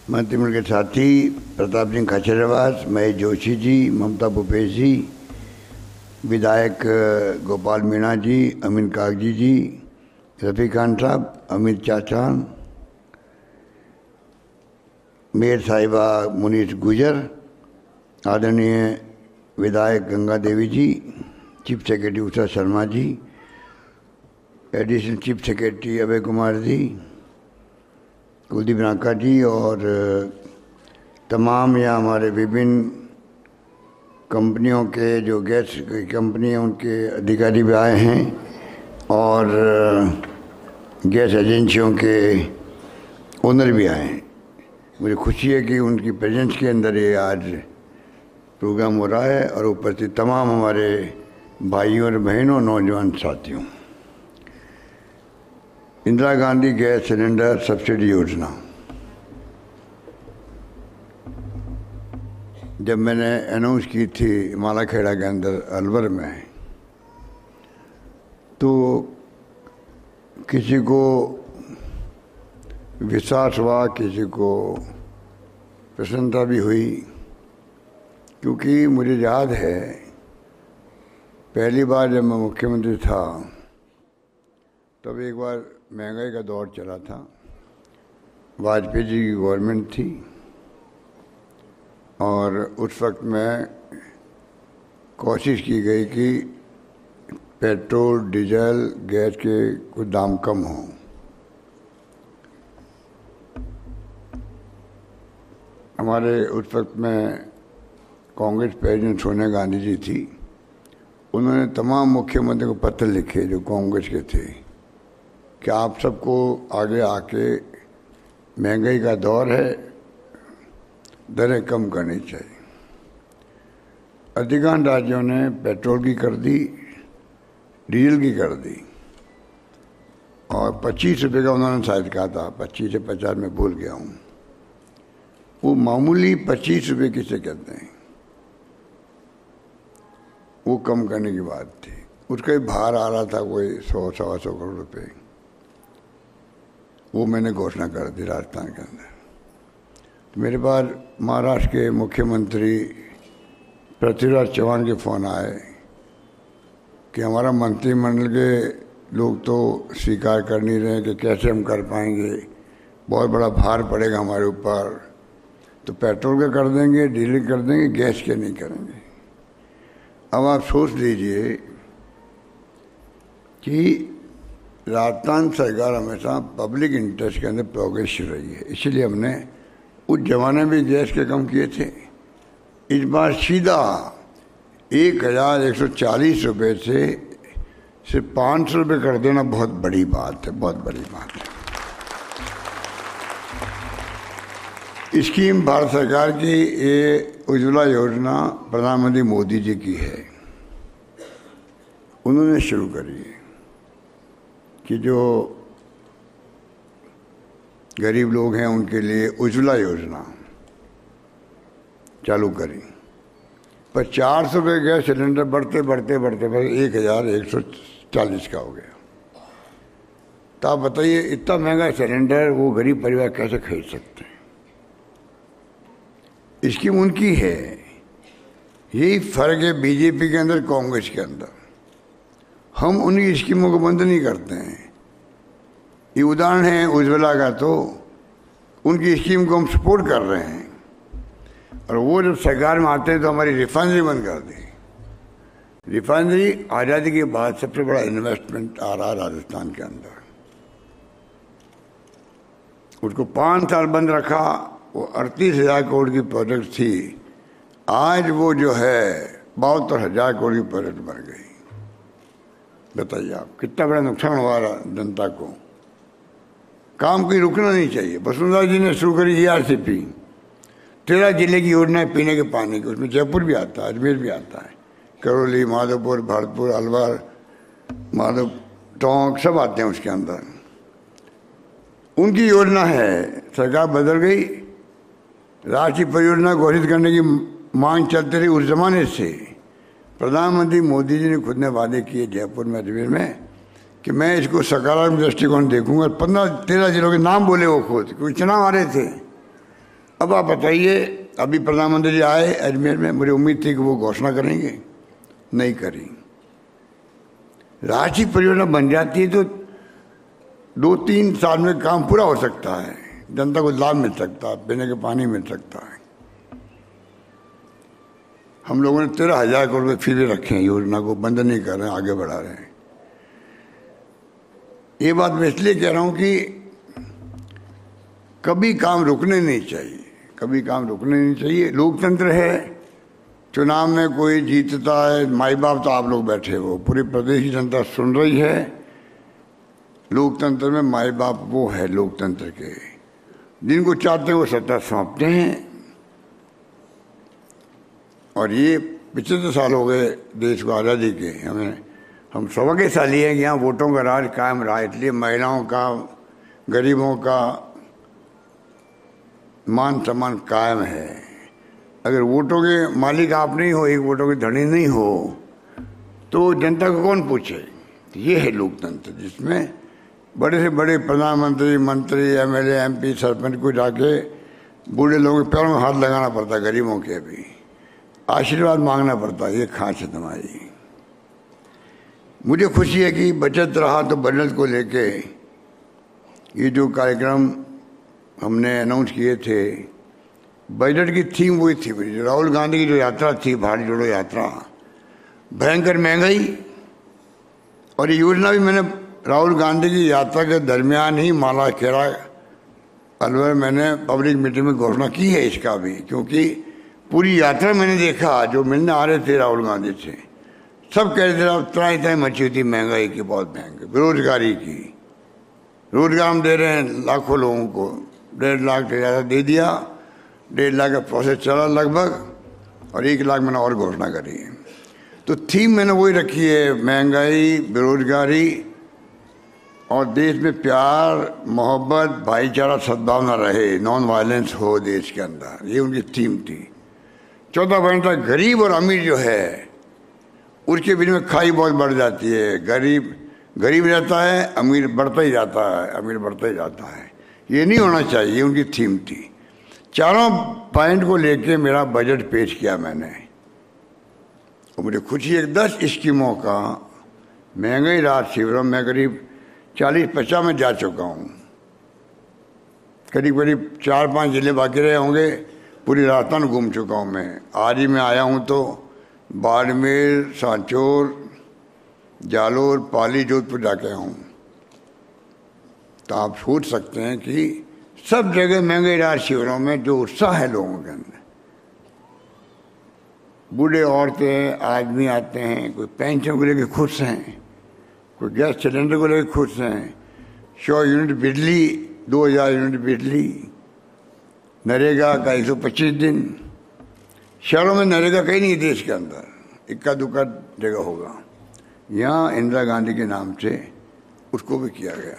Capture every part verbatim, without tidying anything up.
मंत्रिमंडल के साथी प्रताप सिंह खाचरियावास, महेश जोशी जी, ममता भूपेश जी, विधायक गोपाल मीणा जी, अमीन कागजी जी, रफ़ी खान साहब, अमित चाचा, मेयर साहिबा मुनीष गुजर, आदरणीय विधायक Ganga Devi ji, chief secretary Usha Sharma ji, additional chief secretary Abhay Kumar ji, Kuldeep Naka ji और तमाम या हमारे विभिन्न कंपनियों के जो गैस कंपनी हैं उनके अधिकारी भी आए हैं और गैस एजेंसियों के ओनर भी आए हैं। मुझे खुशी है कि उनकी प्रेजेंस के अंदर ये आज प्रोग्राम हो रहा है और उपस्थित तमाम हमारे भाइयों और बहनों, नौजवान साथियों। Indira Gandhi gas cylinder subsidy योजना, जब मैंने अनाउंस की थी मालाखेड़ा के अंदर अलवर में, तो किसी को विश्वास हुआ, किसी को प्रसन्नता भी हुई, क्योंकि मुझे याद है पहली बार जब मैं मुख्यमंत्री था तब एक बार महंगाई का दौर चला था, वाजपेयी जी की गवर्नमेंट थी और उस वक्त में कोशिश की गई कि पेट्रोल, डीजल, गैस के कुछ दाम कम हों। हमारे उस वक्त में कांग्रेस प्रेसिडेंट सोनिया गांधी जी थी, उन्होंने तमाम मुख्यमंत्री को पत्र लिखे जो कांग्रेस के थे कि आप सबको आगे आके महंगाई का दौर है, दरें कम करनी चाहिए। अधिकांश राज्यों ने पेट्रोल की कर दी, डीजल की कर दी और पच्चीस रुपये का उन्होंने शायद कहा था, पच्चीस से पचास में भूल गया हूँ। वो मामूली पच्चीस रुपये किसे कहते हैं, वो कम करने की बात थी। उसका ही भार आ रहा था कोई सौ सवा सौ करोड़ रुपये, वो मैंने घोषणा कर दी राजस्थान के अंदर। तो मेरे पास महाराष्ट्र के मुख्यमंत्री पृथ्वीराज चौहान के फ़ोन आए कि हमारा मंत्रिमंडल के लोग तो स्वीकार कर नहीं रहे कि कैसे हम कर पाएंगे, बहुत बड़ा भार पड़ेगा हमारे ऊपर, तो पेट्रोल का कर देंगे, डीजल कर देंगे, गैस के नहीं करेंगे। अब आप सोच लीजिए कि राजस्थान सरकार हमेशा पब्लिक इंटरेस्ट के अंदर प्रोग्रेसिव रही है, इसलिए हमने उस जमाने में गैस के कम किए थे। इस बार सीधा एक हज़ार एक सौ चालीस रुपये से सिर्फ पाँच सौ रुपये कर देना बहुत बड़ी बात है, बहुत बड़ी बात है। स्कीम भारत सरकार की, ये उज्ज्वला योजना प्रधानमंत्री मोदी जी की है, उन्होंने शुरू करी है कि जो गरीब लोग हैं उनके लिए उज्ज्वला योजना चालू करी। पर चार सौ रुपये गैस सिलेंडर बढ़ते बढ़ते बढ़ते बढ़ते एक हज़ार एक सौ चालीस का हो गया। तो आप बताइए इतना महंगा सिलेंडर वो गरीब परिवार कैसे खरीद सकते हैं। स्कीम उनकी है, यही फर्क है बीजेपी के अंदर, कांग्रेस के अंदर। हम उनकी स्कीमों को बंद नहीं करते हैं। ये उदाहरण है उज्ज्वला का, तो उनकी स्कीम को हम सपोर्ट कर रहे हैं और वो जब सरकार में आते हैं तो हमारी रिफाइनरी बंद कर दी। रिफाइनरी आज़ादी के बाद सबसे बड़ा इन्वेस्टमेंट आ रहा राजस्थान के अंदर, उसको पाँच साल बंद रखा, वो अड़तीस हज़ार करोड़ की प्रोजेक्ट थी, आज वो जो है बहत्तर हज़ार करोड़ की प्रोजेक्ट बन गई। बताइए आप कितना बड़ा नुकसान हुआ जनता को। काम कोई रुकना नहीं चाहिए। वसुंधरा जी ने शुरू करी ई आर सी पी, तेरह जिले की योजना है पीने के पानी की, उसमें जयपुर भी आता है, अजमेर भी आता है, करौली, माधोपुर, भरतपुर, अलवर, माधव टोंक सब आते हैं उसके अंदर। उनकी योजना है, सरकार बदल गई, राष्ट्रीय परियोजना घोषित करने की मांग चलती रही। उस जमाने से प्रधानमंत्री मोदी जी ने खुद ने वादे किए जयपुर में, अजमेर में, कि मैं इसको सकारात्मक दृष्टिकोण देखूंगा। पंद्रह तेरह जिलों के नाम बोले वो खुद, क्योंकि चुनाव आ रहे थे। अब आप बताइए, अभी प्रधानमंत्री जी आए अजमेर में, मुझे उम्मीद थी कि वो घोषणा करेंगे, नहीं करी। राष्ट्रीय परियोजना बन जाती है तो दो तीन साल में काम पूरा हो सकता है, जनता को लाभ मिल सकता है, पीने का पानी मिल सकता है। हम लोगों ने तेरह हजार करोड़ रुपये फिर भी रखे हैं, योजना को बंद नहीं कर रहे हैं, आगे बढ़ा रहे हैं। ये बात मैं इसलिए कह रहा हूं कि कभी काम रुकने नहीं चाहिए, कभी काम रुकने नहीं चाहिए। लोकतंत्र है, चुनाव में कोई जीतता है, माई बाप तो आप लोग बैठे हो, पूरी प्रदेश की जनता सुन रही है। लोकतंत्र में माई बाप वो है लोकतंत्र के, जिनको चाहते हैं वो सत्ता सौंपते हैं। और ये पिछहत्तर साल हो गए देश को आज़ादी के, हमें हम सौभाग्यशाली हैं कि यहाँ वोटों का राज कायम रहा, इसलिए महिलाओं का, गरीबों का मान सम्मान कायम है। अगर वोटों के मालिक आप नहीं हो, एक वोटों के धनी नहीं हो, तो जनता को कौन पूछे। ये है लोकतंत्र, जिसमें बड़े से बड़े प्रधानमंत्री, मंत्री, एमएलए, एमपी, सरपंच को जाके बूढ़े लोगों के पैरों में हाथ लगाना पड़ता, गरीबों के भी आशीर्वाद मांगना पड़ता। ये खासियत हमारी। मुझे खुशी है कि बचत रहा तो बजट को लेके ये जो कार्यक्रम हमने अनाउंस किए थे, बजट की थीम वही थी मेरी। राहुल गांधी की जो यात्रा थी, भारत जोड़ो यात्रा, भयंकर महंगाई, और ये योजना भी मैंने राहुल गांधी की यात्रा के दरमियान ही माला खेड़ा अलवर मैंने पब्लिक मीटिंग में घोषणा की है इसका भी, क्योंकि पूरी यात्रा मैंने देखा जो मिलने आ रहे थे राहुल गांधी से, सब कह रहे थे त्राई त्राई मची हुई थी महंगाई की, बहुत महंगी, बेरोजगारी की। रोजगार हम दे रहे हैं लाखों लोगों को, डेढ़ लाख से ज़्यादा दे दिया, डेढ़ लाख का प्रोसेस चला लगभग, और एक लाख मैंने और घोषणा करी है। तो थीम मैंने वही रखी है, महंगाई, बेरोजगारी, और देश में प्यार, मोहब्बत, भाईचारा, सद्भावना रहे, नॉन वायलेंस हो देश के अंदर, ये उनकी थीम थी। चौथा पॉइंट था गरीब और अमीर जो है उसके बीच में खाई बहुत बढ़ जाती है। गरीब गरीब रहता है, अमीर बढ़ता ही जाता है, अमीर बढ़ता ही जाता है। ये नहीं होना चाहिए, उनकी थीम थी। चारों पॉइंट को लेके मेरा बजट पेश किया मैंने, और मुझे खुशी है दस स्कीमों का महंगाई राहत शिविरों में करीब चालीस पचास में जा चुका हूँ। करीब करीब चार पांच जिले बाकी रहे होंगे, पूरी राजस्थान घूम चुका हूँ मैं। आज ही मैं आया हूँ तो बाड़मेर, सांचौर, जालोर, पाली, जोधपुर जाके आया हूँ। तो आप सोच सकते हैं कि सब जगह महंगाई राहत शिविरों में जो उत्साह है लोगों के अंदर, बूढ़े औरतें आदमी आते हैं, कोई पेंशन को लेकर खुश हैं, कोई गैस सिलेंडर को लेकर खुश हैं, सौ यूनिट बिजली, दो हज़ार यूनिट बिजली, नरेगा का एक सौ पच्चीस दिन। शहरों में नरेगा कहीं नहीं देश के अंदर, इक्का दुक्का जगह होगा। यहाँ इंदिरा गांधी के नाम से उसको भी किया गया।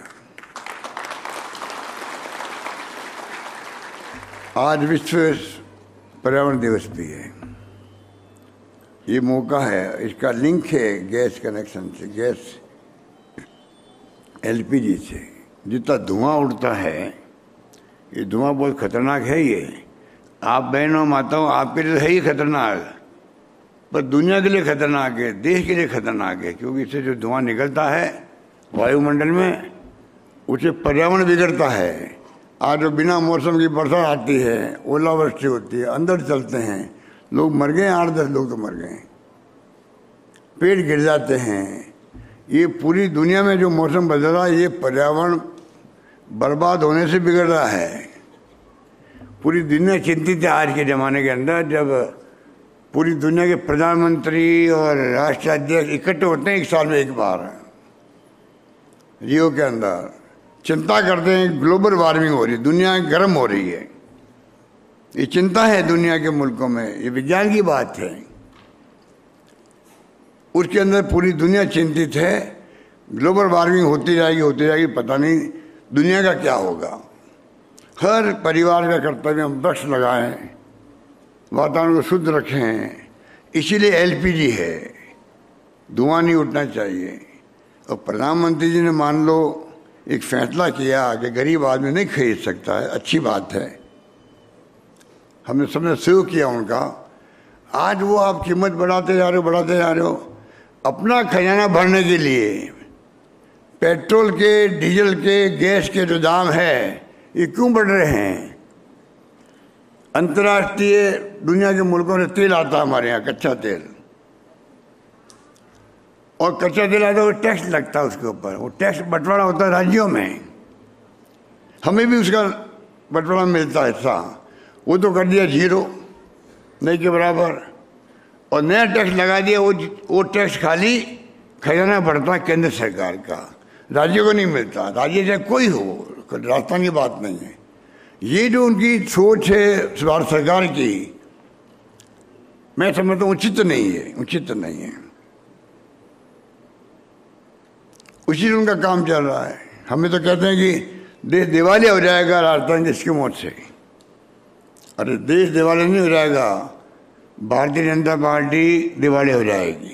आज विश्व पर्यावरण दिवस भी है। ये मौका है, इसका लिंक है गैस कनेक्शन से, गैस एलपीजी से। जितना धुआं उड़ता है, ये धुआं बहुत खतरनाक है। ये आप बहनों माताओं आपके लिए है ही खतरनाक, पर दुनिया के लिए खतरनाक है, देश के लिए खतरनाक है, क्योंकि इससे जो धुआं निकलता है वायुमंडल में, उससे पर्यावरण बिगड़ता है। आज जो बिना मौसम की बरसात आती है, ओलावृष्टि होती है, अंदर चलते हैं, लोग मर गए, आठ दस लोग तो मर गए, पेड़ गिर जाते हैं। ये पूरी दुनिया में जो मौसम बदल रहा है, ये पर्यावरण बर्बाद होने से बिगड़ रहा है। पूरी दुनिया चिंतित है आज के ज़माने के अंदर, जब पूरी दुनिया के प्रधानमंत्री और राष्ट्राध्यक्ष इकट्ठे होते हैं एक साल में एक बार रियो के अंदर, चिंता करते हैं ग्लोबल वार्मिंग हो रही है, दुनिया गर्म हो रही है। ये चिंता है दुनिया के मुल्कों में, ये विज्ञान की बात है। उसके अंदर पूरी दुनिया चिंतित है, ग्लोबल वार्मिंग होती जाएगी होती जाएगी, पता नहीं दुनिया का क्या होगा। हर परिवार का कर्तव्य हम वृक्ष लगाएं, वातावरण को शुद्ध रखें। इसीलिए एलपीजी है, धुआं नहीं उठना चाहिए। और प्रधानमंत्री जी ने मान लो एक फैसला किया कि गरीब आदमी नहीं खरीद सकता है, अच्छी बात है। हमने सबने सहयोग किया उनका। आज वो आप कीमत बढ़ाते जा रहे हो बढ़ाते जा रहे हो अपना खजाना भरने के लिए। पेट्रोल के, डीजल के, गैस के जो दाम है ये क्यों बढ़ रहे हैं? अंतर्राष्ट्रीय दुनिया के मुल्कों से तेल आता है हमारे यहाँ, कच्चा तेल, और कच्चा तेल आता है वो टैक्स लगता है उसके ऊपर। वो टैक्स बंटवारा होता है राज्यों में, हमें भी उसका बंटवारा मिलता है हिस्सा। वो तो कर दिया जीरो, नहीं के बराबर, और नया टैक्स लगा दिया। वो वो टैक्स खाली खजाना बढ़ता है केंद्र सरकार का, राज्यों को नहीं मिलता। राज्य चाहे कोई हो, राजस्थान की बात नहीं है। ये जो उनकी सोच है भारत सरकार की, मैं समझता हूँ उचित नहीं है, उचित नहीं है। उसी से उनका काम चल रहा है। हमें तो कहते हैं कि देश दिवालिया हो जाएगा राजस्थान की इसकी मौत से। अरे देश दिवालिया नहीं हो जाएगा, भारतीय जनता पार्टी दिवालिया हो जाएगी।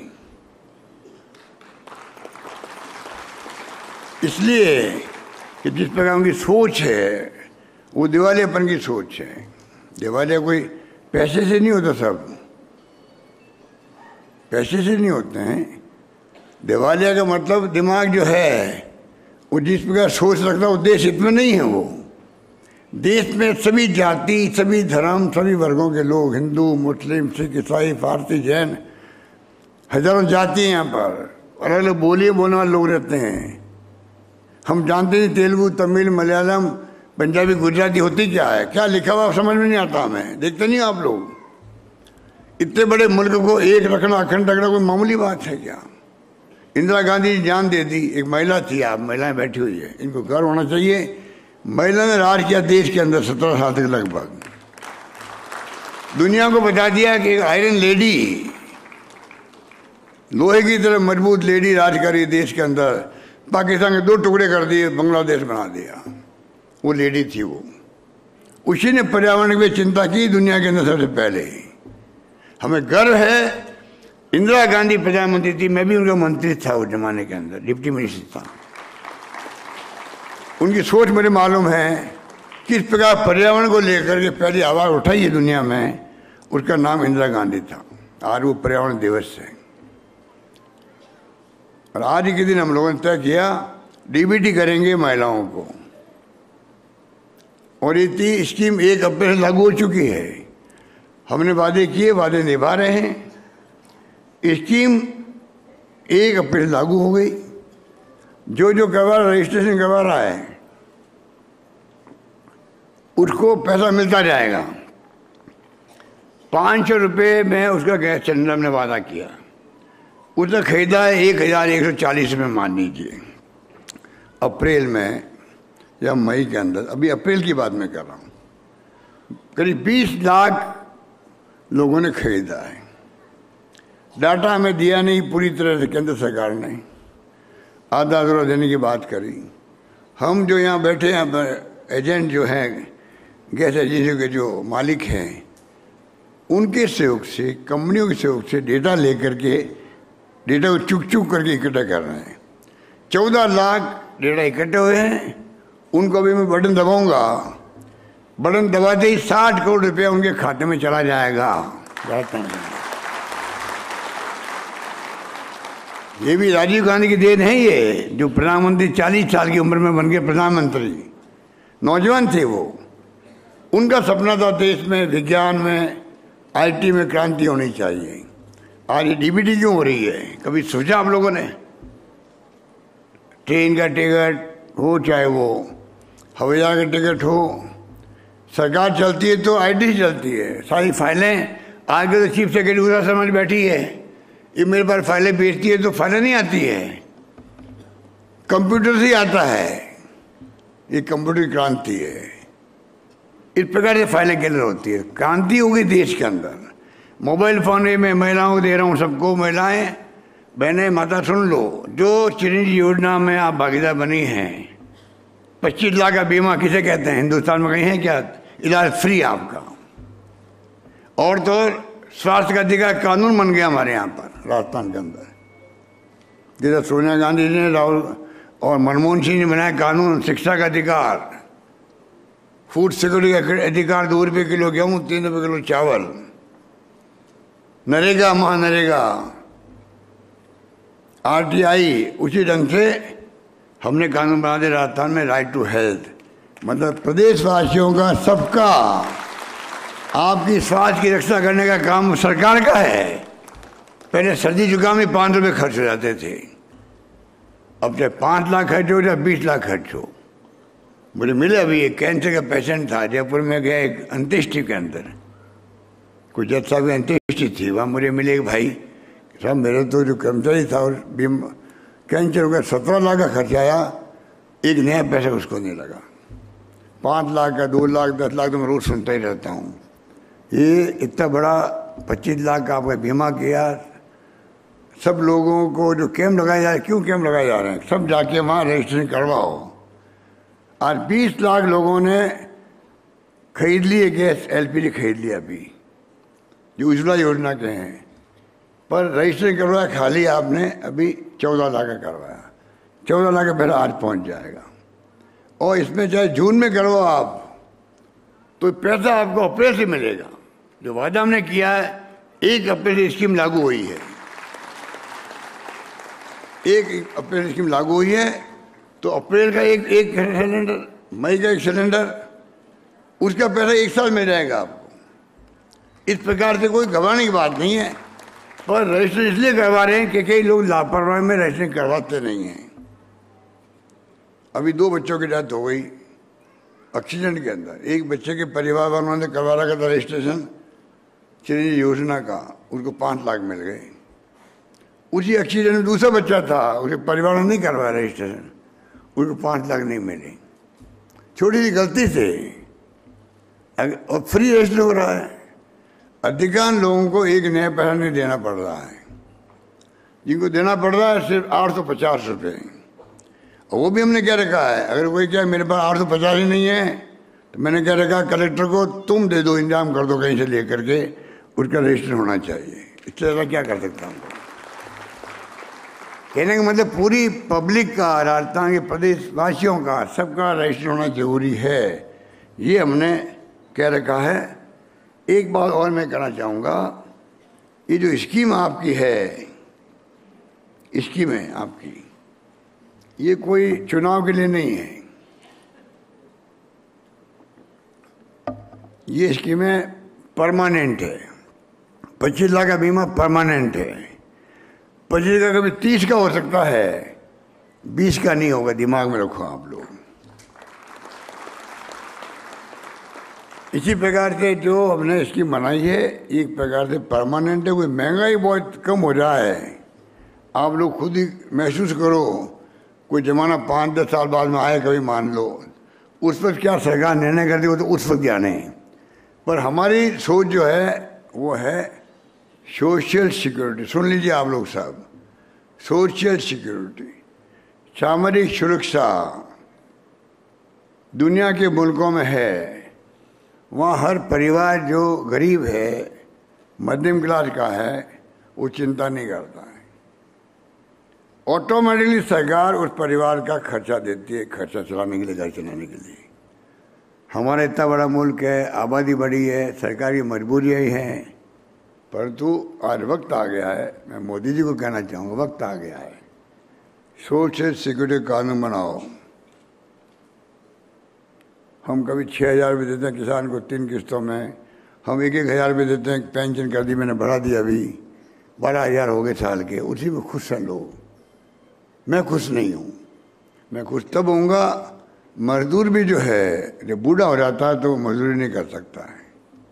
इसलिए कि जिस प्रकार उनकी सोच है वो दिवालियापन की सोच है। दिवालिया कोई पैसे से नहीं होता, सब पैसे से नहीं होते हैं। दिवालिया का मतलब दिमाग जो है वो जिस प्रकार सोच रखता है वो देश हित में नहीं है। वो देश में सभी जाति, सभी धर्म, सभी वर्गों के लोग, हिंदू, मुस्लिम, सिख, ईसाई, फारसी, जैन, हजारों जाति हैं यहाँ पर, अलग अलग बोलिए बोलने वाले लोग रहते हैं। हम जानते नहीं तेलुगु, तमिल, मलयालम, पंजाबी, गुजराती होती क्या है, क्या लिखा हुआ समझ में नहीं आता हमें। देखते नहीं आप लोग? इतने बड़े मुल्क को एक रखना, अखंड रखना कोई मामूली बात है क्या? इंदिरा गांधी जान दे दी। एक महिला थी, आप महिलाएं बैठी हुई है, इनको गर्व होना चाहिए। महिला ने राज किया देश के अंदर सत्रह साल तक लगभग। दुनिया को बता दिया कि आयरन लेडी, लोहे की तरह मजबूत लेडी राज करी देश के अंदर। पाकिस्तान के दो टुकड़े कर दिए, बांग्लादेश बना दिया। वो लेडी थी वो, उसी ने पर्यावरण की चिंता की दुनिया के अंदर सबसे पहले। हमें गर्व है। इंदिरा गांधी प्रधानमंत्री थी, मैं भी उनका मंत्री था उस जमाने के अंदर, डिप्टी मिनिस्टर था। उनकी सोच मुझे मालूम है किस प्रकार पर्यावरण को लेकर के पहली आवाज़ उठाई है दुनिया में, उसका नाम इंदिरा गांधी था। आज वो पर्यावरण दिवस है। और आज के दिन हम लोगों ने तय किया डीबीटी करेंगे महिलाओं को, और ये स्कीम एक अप्रैल लागू हो चुकी है। हमने वादे किए, वादे निभा रहे हैं। स्कीम एक अप्रैल लागू हो गई। जो जो करवा रजिस्ट्रेशन करवा रहा है उसको पैसा मिलता जाएगा। पाँच सौ रुपये में उसका गैस सिलेंडर हमने वादा किया, उसने खरीदा है एक हज़ार एक सौ चालीस में, मान लीजिए अप्रैल में या मई के अंदर। अभी अप्रैल की बात मैं कर रहा हूँ। करीब बीस लाख लोगों ने खरीदा है। डाटा हमें दिया नहीं पूरी तरह से, केंद्र सरकार ने आधा अधूरा देने की बात करी। हम जो यहाँ बैठे हैं एजेंट जो हैं, गैस एजेंसियों के जो मालिक हैं, उनके सहयोग से, कंपनियों के सहयोग से डेटा लेकर के, डेटा को चुक चुक करके इकट्ठा कर रहे हैं। चौदह लाख डेटा इकट्ठे हुए हैं। उनको अभी मैं बटन दबाऊंगा, बटन दबाते ही साठ करोड़ रुपया उनके खाते में चला जाएगा। ये भी राजीव गांधी की देन है। ये जो प्रधानमंत्री चालीस साल की उम्र में बन गए प्रधानमंत्री, नौजवान थे वो। उनका सपना था देश में विज्ञान में, आईटी में क्रांति होनी चाहिए। आज ये डीबीटी क्यों हो रही है? कभी सोचा आप लोगों ने? ट्रेन का टिकट हो, चाहे वो हवाई जहाज का टिकट हो, सरकार चलती है तो आईटी से चलती है। सारी फाइलें आज के तो चीफ सेक्रेटरी उषा शर्मा बैठी है, ये मेरे पास फाइलें भेजती है तो फाइलें नहीं आती है, कंप्यूटर से ही आता है। ये कंप्यूटर क्रांति है। इस प्रकार से फाइलें क्लियर होती है। क्रांति होगी देश के अंदर। मोबाइल फ़ोन में महिलाओं को दे रहा हूँ, सबको, महिलाएं बहनें माता सुन लो। जो चिरंजीवी योजना में आप भागीदार बनी हैं, पच्चीस लाख का बीमा किसे कहते हैं? हिंदुस्तान में कहीं है क्या? इलाज फ्री आपका। और तो स्वास्थ्य का अधिकार कानून बन गया हमारे यहाँ पर राजस्थान के अंदर। जैसा सोनिया गांधी जी ने, राहुल और मनमोहन सिंह ने बनाया कानून शिक्षा का अधिकार, फूड सिक्योरिटी का अधिकार, दो रुपये किलो गेहूँ, तीन रुपये किलो चावल, नरेगा महानरेगा, आरटीआई, उसी ढंग से हमने कानून बना दिया राजस्थान में राइट टू हेल्थ, मतलब प्रदेशवासियों का, सबका, आपकी स्वास्थ्य की रक्षा करने का काम सरकार का है। पहले सर्दी जुकाम में पाँच रुपये खर्च हो जाते थे, अब चाहे पाँच लाख खर्च हो या बीस लाख खर्च हो। मुझे मिले अभी एक कैंसर का पेशेंट था, जयपुर में गया एक अंत्येष्टि के अंदर, कुछ जज साहब की अंत्येष्टि थी, वहाँ मुझे मिले कि भाई साहब मेरे तो जो कर्मचारी था और बीम कैंसर हो गया, सत्रह लाख का खर्च आया, एक नया पैसा उसको नहीं लगा। पाँच लाख का, दो लाख, दस लाख तो मैं रोज़ सुनता ही रहता हूँ। ये इतना बड़ा पच्चीस लाख का आपका बीमा किया, सब लोगों को जो कैंप लगाए जा रहे हैं, क्यों कैंप लगाए जा रहे हैं, सब जाके वहाँ रजिस्ट्रेशन करवाओ। आज बीस लाख लोगों ने खरीद लिए गैस, एलपीजी खरीद लिया अभी, जो उज्ज्वला योजना के हैं, पर रजिस्ट्रेशन करवाया खाली आपने अभी चौदह लाख का करवाया, चौदह लाख का पैसा आज पहुंच जाएगा। और इसमें चाहे जून में करवाओ आप, तो पैसा आपको अप्रैल से मिलेगा। जो वादा हमने किया है, एक अप्रैल से स्कीम लागू हुई है, एक अप्रैल स्कीम लागू हुई है, तो अप्रैल का एक एक सिलेंडर, मई का एक सिलेंडर, उसका पैसा एक साल मिल जाएगा आपको। इस प्रकार से कोई घबराने की बात नहीं है, पर रजिस्ट्रेशन इसलिए करवा रहे हैं कि कई लोग लापरवाही में रजिस्ट्रेशन करवाते नहीं हैं। अभी दो बच्चों की डेथ हो गई एक्सीडेंट के अंदर, एक बच्चे के परिवार वालों ने करवा रखा था रजिस्ट्रेशन चिरंजीवी योजना का, उसको पाँच लाख मिल गए। उसी एक्सीडेंट में दूसरा बच्चा था, उसके परिवार ने नहीं करवाया रजिस्ट्रेशन, उसको पाँच लाख नहीं मिले, छोटी सी गलती से, और फ्री रजिस्टर हो रहा है। अधिकांश लोगों को एक नया पैसा नहीं देना पड़ रहा है, जिनको देना पड़ रहा है सिर्फ आठ सौ पचास रुपये, और वो भी हमने क्या रखा है, अगर कोई क्या मेरे पास आठ सौ पचास ही नहीं है, तो मैंने क्या रखा, कलेक्टर को तुम दे दो, इंतजाम कर दो कहीं से ले करके, उसका रजिस्टर होना चाहिए। इससे ज़्यादा क्या कर सकता हूँ। कहने का मतलब पूरी पब्लिक का, राजस्थान के प्रदेशवासियों का, सबका रजिस्टर होना जरूरी है, ये हमने कह रखा है। एक बात और मैं कहना चाहूँगा, ये जो स्कीम आपकी है, स्कीम है आपकी, ये कोई चुनाव के लिए नहीं है, ये स्कीमें परमानेंट है। पच्चीस लाख का बीमा परमानेंट है, पच्चीस का कभी तीस का हो सकता है, बीस का नहीं होगा, दिमाग में रखो आप लोग। इसी प्रकार से जो हमने स्कीम बनाई है, एक प्रकार से परमानेंट है। कोई महंगाई बहुत कम हो जाए, आप लोग खुद ही महसूस करो, कोई जमाना पाँच दस साल बाद में आए कभी मान लो, उस पर क्या सरकार निर्णय करती हो तो उस वक्त जाने, पर हमारी सोच जो है वो है सोशल सिक्योरिटी। सुन लीजिए आप लोग सब, सोशल सिक्योरिटी, सामरिक सुरक्षा दुनिया के मुल्कों में है, वहाँ हर परिवार जो गरीब है, मध्यम क्लास का है, वो चिंता नहीं करता है, ऑटोमेटिकली सरकार उस परिवार का खर्चा देती है, खर्चा चलाने के लिए, घर चलाने के लिए। हमारा इतना बड़ा मुल्क है, आबादी बड़ी है, सरकारी मजबूरियाँ ही हैं, परंतु आज वक्त आ गया है, मैं मोदी जी को कहना चाहूँगा, वक्त आ गया है, सोशल सिक्योरिटी कानून बनाओ। हम कभी छः हज़ार रुपये देते हैं किसान को तीन किस्तों में, हम एक एक हज़ार रुपये देते हैं, पेंशन कर दी मैंने, बढ़ा दिया, अभी बारह हज़ार हो गए साल के, उसी में खुश हैं लोग। मैं खुश नहीं हूँ, मैं खुश तब होऊंगा, मजदूर भी जो है जब बूढ़ा हो जाता है तो वो मजदूरी नहीं कर सकता है,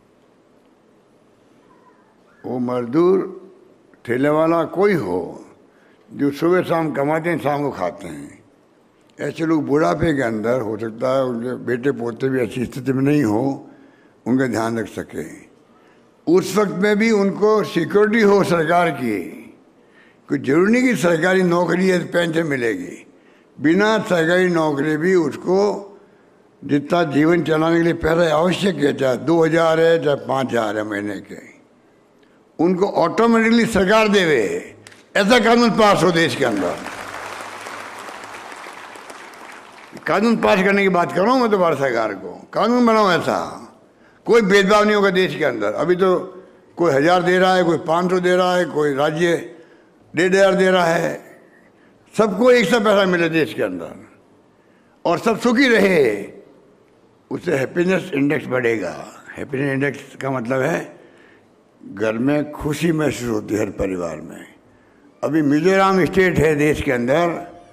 वो मजदूर ठेले वाला कोई हो जो सुबह शाम कमाते हैं, शाम को खाते हैं, ऐसे लोग बुढ़ापे के अंदर हो सकता है उनके बेटे पोते भी अच्छी स्थिति में नहीं हो, उनका ध्यान रख सके, उस वक्त में भी उनको सिक्योरिटी हो सरकार की। कोई जरूरी नहीं कि सरकारी नौकरी है तो पेंशन मिलेगी, बिना सरकारी नौकरी भी उसको जितना जीवन चलाने के लिए पैसा आवश्यक है, चाहे दो हज़ार है चाहे पाँच हज़ार है महीने के, उनको ऑटोमेटिकली सरकार देवे, ऐसा कानून पास हो देश के अंदर। कानून पास करने की बात कर रहा हूँ मैं तो भारत सरकार को, कानून बनाओ ऐसा, कोई भेदभाव नहीं होगा देश के अंदर। अभी तो कोई हज़ार दे रहा है, कोई पाँच सौ दे रहा है, कोई राज्य डेढ़ हज़ार दे रहा है, सबको एक सा पैसा मिले देश के अंदर और सब सुखी रहे, उससे हैप्पीनेस इंडेक्स बढ़ेगा। हैप्पीनेस इंडेक्स का मतलब है घर में खुशी महसूस होती है हर परिवार में। अभी मिजोरम स्टेट है देश के अंदर,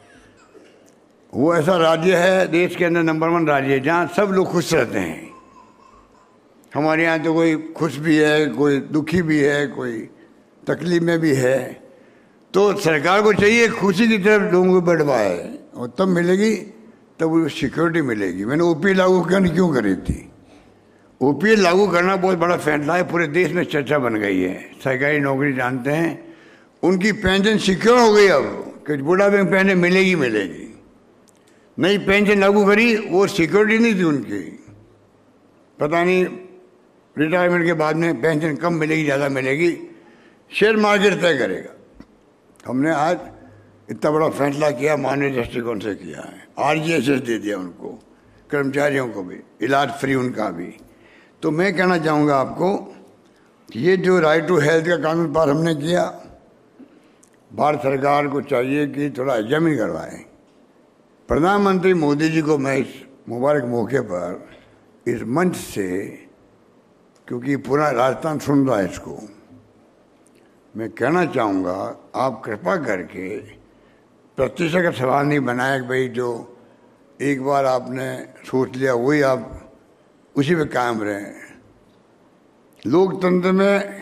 वो ऐसा राज्य है देश के अंदर नंबर वन राज्य है जहाँ सब लोग खुश रहते हैं। हमारे यहाँ तो कोई खुश भी है, कोई दुखी भी है, कोई तकलीफ में भी है। तो सरकार को चाहिए खुशी की तरफ लोगों को बढ़वाए और तब मिलेगी, तब वो सिक्योरिटी मिलेगी। मैंने ओपीए लागू करनी क्यों करी थी? ओपीए लागू करना बहुत बड़ा फैसला है, पूरे देश में चर्चा बन गई है। सरकारी नौकरी जानते हैं, उनकी पेंशन सिक्योर हो गई अब कि बुढ़ापे में पेंशन मिलेगी मिलेगी। नई पेंशन लागू करी, वो सिक्योरिटी नहीं थी उनकी, पता नहीं रिटायरमेंट के बाद में पेंशन कम मिलेगी ज़्यादा मिलेगी, शेयर मार्केट तय करेगा। हमने आज इतना बड़ा फैसला किया, मानवीय दृष्टिकोण से किया है। आरजीएसएस दे दिया उनको, कर्मचारियों को भी इलाज फ्री उनका भी। तो मैं कहना चाहूँगा आपको कि ये जो राइट टू हेल्थ का कानून पास हमने किया, भारत सरकार को चाहिए कि थोड़ा एग्जामिन करवाएं। प्रधानमंत्री मोदी जी को मैं इस मुबारक मौके पर इस मंच से, क्योंकि पूरा राजस्थान सुन रहा है इसको, मैं कहना चाहूँगा आप कृपा करके प्रतिष्ठा का सवाल नहीं बनाया कि भाई जो एक बार आपने सोच लिया वही आप उसी पे कायम रहें। लोकतंत्र में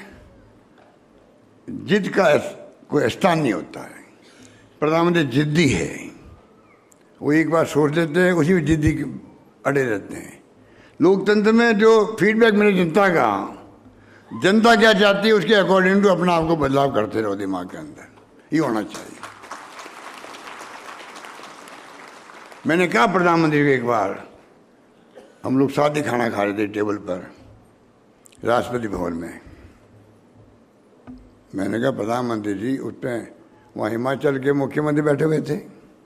जिद का कोई स्थान नहीं होता है। प्रधानमंत्री जिद्दी है, वो एक बार सोच लेते हैं उसी में जिद्दी अड़े रहते हैं। लोकतंत्र में जो फीडबैक मिले जनता का, जनता क्या चाहती है उसके अकॉर्डिंग टू अपना आपको बदलाव करते रहो दिमाग के अंदर, ये होना चाहिए। मैंने कहा प्रधानमंत्री को, एक बार हम लोग साथ ही खाना खा रहे थे टेबल पर राष्ट्रपति भवन में, मैंने कहा प्रधानमंत्री जी, उस पर वहाँ हिमाचल के मुख्यमंत्री बैठे हुए थे,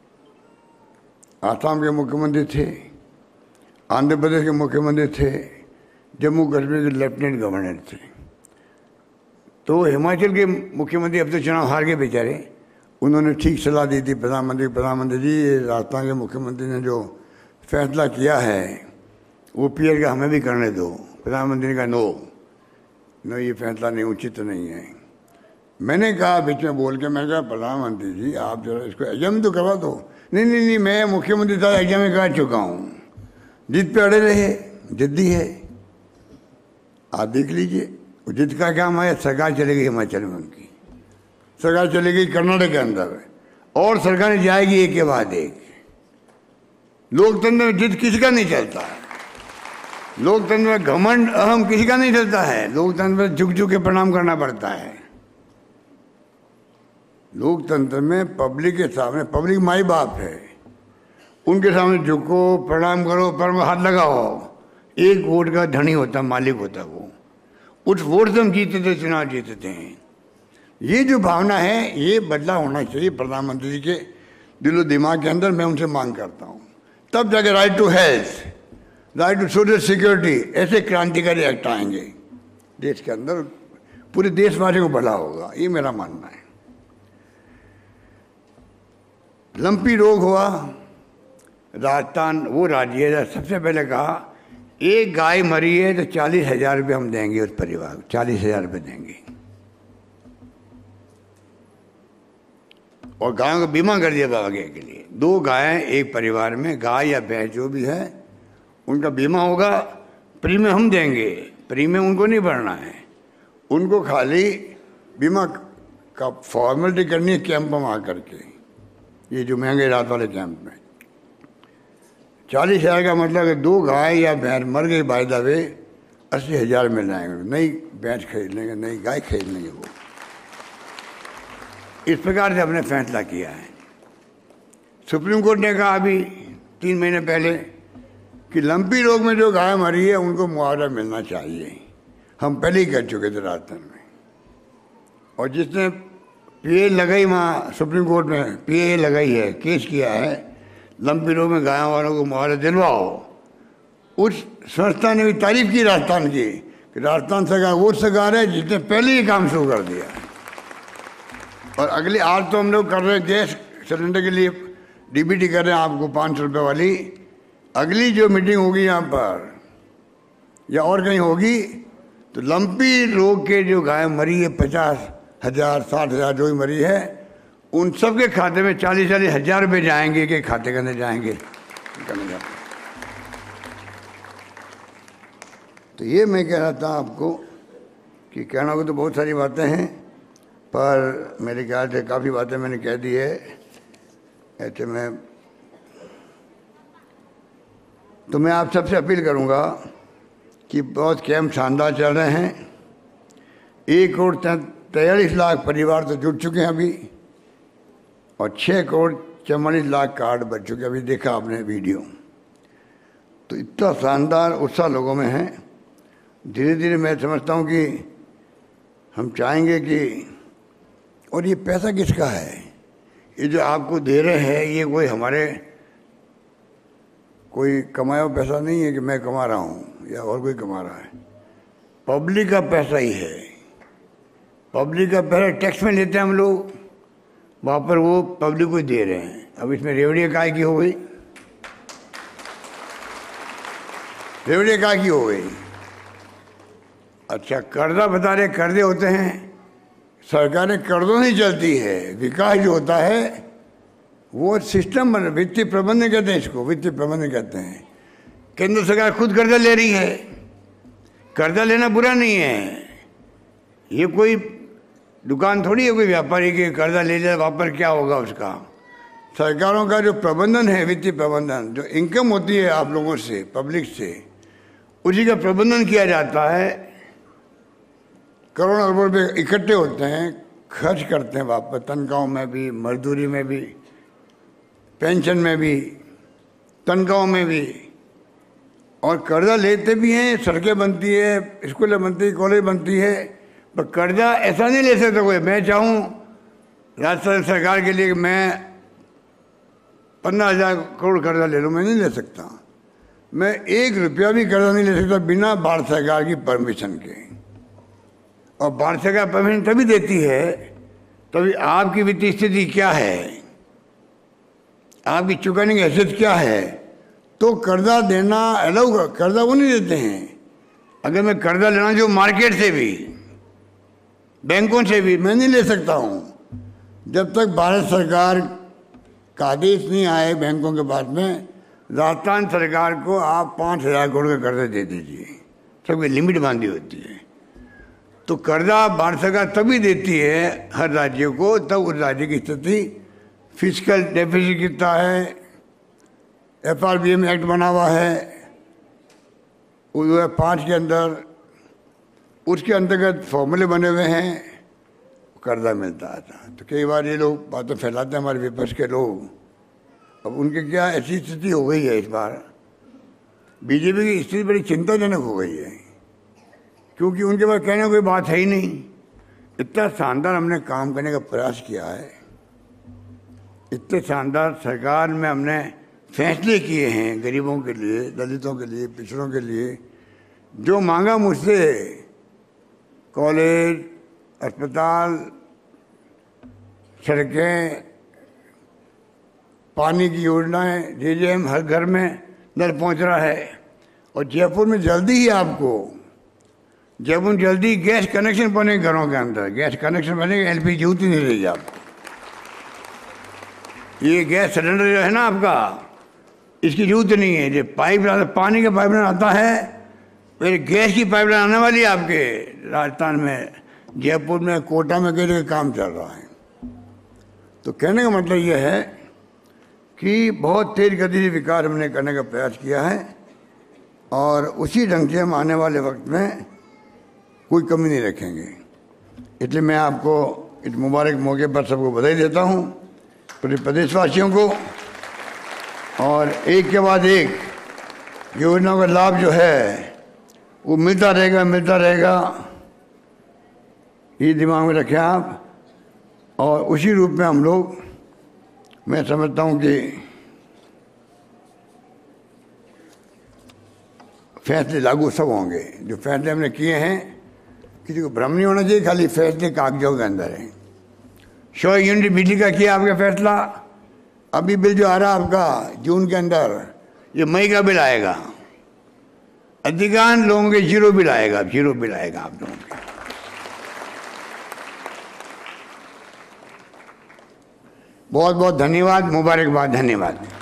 आसाम के मुख्यमंत्री थे, आंध्र प्रदेश के मुख्यमंत्री थे, जम्मू कश्मीर के लेफ्टिनेंट गवर्नर थे। तो हिमाचल के मुख्यमंत्री अब तो चुनाव हार गए बेचारे, उन्होंने ठीक सलाह दी थी प्रधानमंत्री प्रधानमंत्री जी राजस्थान के मुख्यमंत्री ने जो फैसला किया है ओपीए का हमें भी करने दो। प्रधानमंत्री का नो नो ये फैसला नहीं, उचित तो नहीं है। मैंने कहा बीच में बोल के, मैं कहा प्रधानमंत्री जी आप जरा इसको एग्जाम तो करवा दो। नहीं नहीं नहीं मैं मुख्यमंत्री था एग्जाम में कर चुका हूँ। जिद पे अड़े रहे, जिद्दी है। आप देख लीजिए जिद का काम है। सरकार चली गई हिमाचल में, उनकी सरकार चली गई कर्नाटक के अंदर, और सरकारें जाएगी एक के बाद एक। लोकतंत्र में जिद किसी का नहीं चलता है। लोकतंत्र में घमंड अहम किसी का नहीं चलता है। लोकतंत्र में झुक झुक के प्रणाम करना पड़ता है। लोकतंत्र में पब्लिक के सामने, पब्लिक माई बाप है, उनके सामने झुको, प्रणाम करो, पर में हाथ लगाओ। एक वोट का धनी होता, मालिक होता वो। उस वोट से हम जीते थे, चुनाव जीतते हैं। ये जो भावना है ये बदलाव होना चाहिए प्रधानमंत्री जी के दिलो दिमाग के अंदर। मैं उनसे मांग करता हूँ, तब जाके right to health, right to social security, ऐसे क्रांतिकारी एक्ट आएंगे देश के अंदर, पूरे देशवासियों को भला होगा। ये मेरा मानना है। लंपी रोग हुआ, राजस्थान वो राज्य है सबसे पहले कहा एक गाय मरी है तो चालीस हजार रुपये हम देंगे उस परिवार को, चालीस हजार रुपये देंगे। और गायों का बीमा कर दिया बाबा के लिए। दो गायें एक परिवार में, गाय या भैंस जो भी है उनका बीमा होगा, प्रीमियम हम देंगे। प्रीमियम उनको नहीं भरना है, उनको खाली बीमा का फॉर्मेलिटी करनी है कैंप में आकर के, ये जो महंगे रात वाले कैंप में। चालीस हजार का मतलब है दो गाय या भैंस मर गई बाय द वे, अस्सी हजार मिल जाएंगे। नई भैंस खरीद लेंगे, नई गाय खरीद लेंगे वो। इस प्रकार से हमने फैसला किया है। सुप्रीम कोर्ट ने कहा अभी तीन महीने पहले कि लंपी रोग में जो गाय मरी है उनको मुआवजा मिलना चाहिए। हम पहले ही कर चुके थे राजस्थान में। और जिसने पीए लगाई वहाँ सुप्रीम कोर्ट में पीए लगाई है, केस किया है, लंबी रोग में गायों वालों को मुआवजा दिलवाओ। उस संस्था ने भी तारीफ की राजस्थान की कि राजस्थान सरकार वो सरकार है जिसने पहले ही काम शुरू कर दिया। और अगली आज तो हम लोग कर रहे हैं गैस सिलेंडर के लिए डीबीटी कर रहे हैं आपको पाँच सौ रुपये वाली। अगली जो मीटिंग होगी यहाँ पर या और कहीं होगी तो लंपी रोग के जो गाय मरी है पचास हजार साठ हजार जो भी मरी है उन सब के खाते में चालीस चालीस हजार रुपये जाएंगे के खाते के अंदर जाएंगे। तो ये मैं कह रहा था आपको कि कहना को तो बहुत सारी बातें हैं पर मेरे ख्याल से काफ़ी बातें मैंने कह दी है। ऐसे में तो मैं आप सबसे अपील करूंगा कि बहुत कैंप शानदार चल रहे हैं। एक करोड़ तैंतालीस लाख परिवार तो जुड़ चुके हैं अभी और छः करोड़ चवालीस लाख कार्ड बच चुके हैं। अभी देखा आपने वीडियो, तो इतना शानदार उत्साह लोगों में है। धीरे धीरे मैं समझता हूँ कि हम चाहेंगे कि और ये पैसा किसका है, ये जो आपको दे रहे हैं ये कोई हमारे कोई कमाया हुआ पैसा नहीं है कि मैं कमा रहा हूँ या और कोई कमा रहा है। पब्लिक का पैसा ही है। पब्लिक का पैसा टैक्स में लेते हैं हम लोग, वहाँ पर वो पब्लिक को दे रहे हैं। अब इसमें रेवड़िया काय की हो गई, रेवड़िया काय की हो गई। अच्छा कर्जा बता रहे कर्जे होते हैं, सरकारें कर्जों नहीं चलती है। विकास जो होता है वो सिस्टम बन, वित्तीय प्रबंधन कहते हैं इसको, वित्तीय प्रबंधन कहते हैं। केंद्र सरकार खुद कर्जा ले रही है। कर्जा लेना बुरा नहीं है, ये कोई दुकान थोड़ी है कोई व्यापारी के कर्जा ले लिया वहाँ पर क्या होगा उसका। सरकारों का जो प्रबंधन है, वित्तीय प्रबंधन, जो इनकम होती है आप लोगों से, पब्लिक से, उसी का प्रबंधन किया जाता है। करोड़ों अरबों रुपये इकट्ठे होते हैं, खर्च करते हैं वापस, तनख्वाहों में भी, मजदूरी में भी, पेंशन में भी, तनख्वाहों में भी। और कर्जा लेते भी हैं, सड़कें बनती है, स्कूलें बनती है, कॉलेज बनती है, पर कर्जा ऐसा नहीं ले सकता कोई। मैं चाहूँ राजस्थान सरकार के लिए कि मैं पंद्रह हजार करोड़ कर्जा ले लूँ, मैं नहीं ले सकता। मैं एक रुपया भी कर्जा नहीं ले सकता बिना भारत सरकार की परमिशन के। और भारत सरकार परमिशन तभी देती है तभी आपकी वित्तीय स्थिति क्या है, आपकी चुकाने की हैसियत क्या है, तो कर्जा देना अलाउ। कर्जा वो नहीं देते हैं। अगर मैं कर्जा लेना जो मार्केट से भी, बैंकों से भी, मैं नहीं ले सकता हूँ जब तक भारत सरकार का आदेश नहीं आए बैंकों के पास में। राजस्थान सरकार को आप पाँच हजार करोड़ का कर्जा दे दीजिए, सबकी लिमिट बांधी होती है। तो कर्जा भारत सरकार तभी देती है हर राज्य को तब उस राज्य की स्थिति, फिजिकल डेफिसिट कितना है, F R B M act बना हुआ है वो दो हज़ार पाँच के अंदर, उसके अंतर्गत फॉर्मूले बने हुए हैं, कर्जा मिलता था। तो कई बार ये लोग बातें फैलाते हैं हमारे विपक्ष के लोग। अब उनके क्या ऐसी स्थिति हो गई है इस बार, बीजेपी की स्थिति बड़ी चिंताजनक हो गई है क्योंकि उनके पास कहने कोई बात है ही नहीं। इतना शानदार हमने काम करने का प्रयास किया है, इतने शानदार सरकार में हमने फैसले किए हैं गरीबों के लिए, दलितों के लिए, पिछड़ों के लिए। जो मांगा मुझसे, कॉलेज, अस्पताल, सड़कें, पानी की योजनाएं, जे जे एम हर घर में नल पहुंच रहा है। और जयपुर में जल्दी ही आपको, जयपुर में जल्दी गैस कनेक्शन बनेगा घरों के अंदर, गैस कनेक्शन बनेगा, एल पी जी जरूरत ही नहीं रहेगी आपको। ये गैस सिलेंडर जो है ना आपका, इसकी जरूरत नहीं है। जो पाइप पानी का पाइपलाइन आता है, फिर गैस की पाइपलाइन आने वाली है आपके राजस्थान में, जयपुर में, कोटा में कई जगह काम चल रहा है। तो कहने का मतलब ये है कि बहुत तेज गति से विकास हमने करने का प्रयास किया है और उसी ढंग से हम आने वाले वक्त में कोई कमी नहीं रखेंगे। इसलिए मैं आपको इस मुबारक मौके पर सबको बधाई देता हूँ, पूरे प्रदेशवासियों को। और एक के बाद एक योजनाओं का लाभ जो है वो मिलता रहेगा, मिलता रहेगा, ये दिमाग में रखें आप। और उसी रूप में हम लोग, मैं समझता हूँ कि फैसले लागू सब होंगे। जो फैसले हमने किए हैं किसी को भ्रम नहीं होना चाहिए, खाली फैसले कागजों के अंदर हैं। सौ यूनिट बिजली का किया आपका फैसला, अभी बिल जो आ रहा है आपका जून के अंदर, ये मई का बिल आएगा। अधिकांश लोगों के जीरो बिल आएगा, जीरो बिल आएगा आप लोगों के। बहुत बहुत धन्यवाद, मुबारकबाद, धन्यवाद।